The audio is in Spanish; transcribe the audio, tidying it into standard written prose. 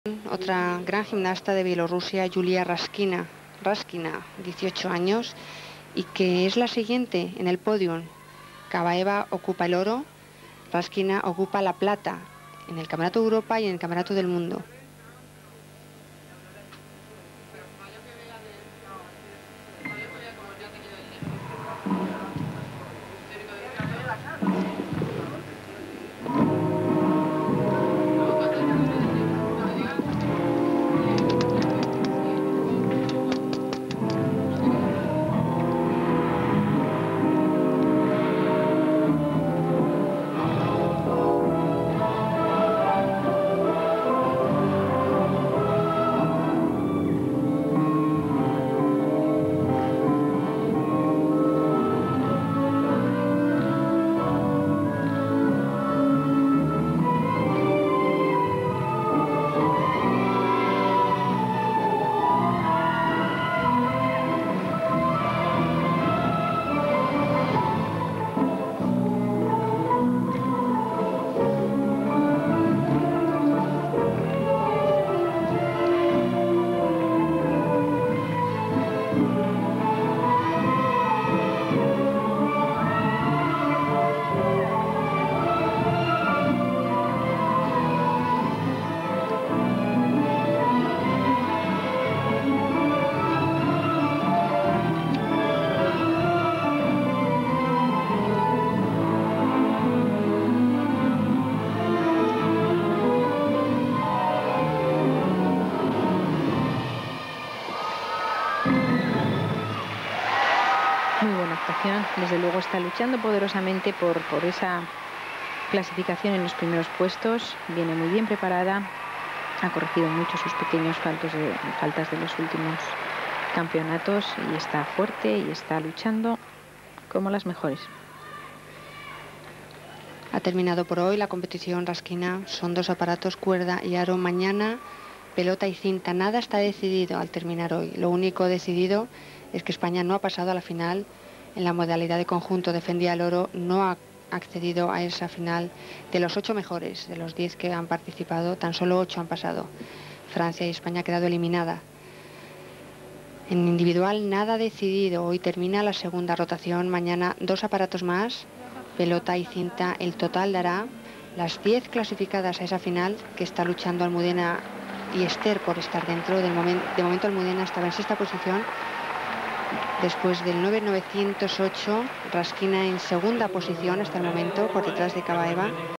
Otra gran gimnasta de Bielorrusia, Yulia Raskina, 18 años, y que es la siguiente en el podium. Kabaeva ocupa el oro, Raskina ocupa la plata en el Campeonato de Europa y en el Campeonato del Mundo. Muy buena actuación, desde luego está luchando poderosamente por esa clasificación en los primeros puestos, viene muy bien preparada, ha corregido mucho sus pequeños faltas de los últimos campeonatos y está fuerte y está luchando como las mejores. Ha terminado por hoy la competición Raskina, son 2 aparatos, cuerda y aro. Mañana pelota y cinta, nada está decidido al terminar hoy. Lo único decidido es que España no ha pasado a la final en la modalidad de conjunto, defendía el oro, no ha accedido a esa final. De los 8 mejores, de los 10 que han participado, tan solo 8 han pasado. Francia y España ha quedado eliminada. En individual nada decidido, hoy termina la segunda rotación, mañana 2 aparatos más, pelota y cinta. El total dará las 10 clasificadas a esa final que está luchando Almudena y Esther por estar dentro. De momento Almudena estaba en 6ª posición. Después del 9.908, Raskina en 2ª posición hasta el momento, por detrás de Kabaeva.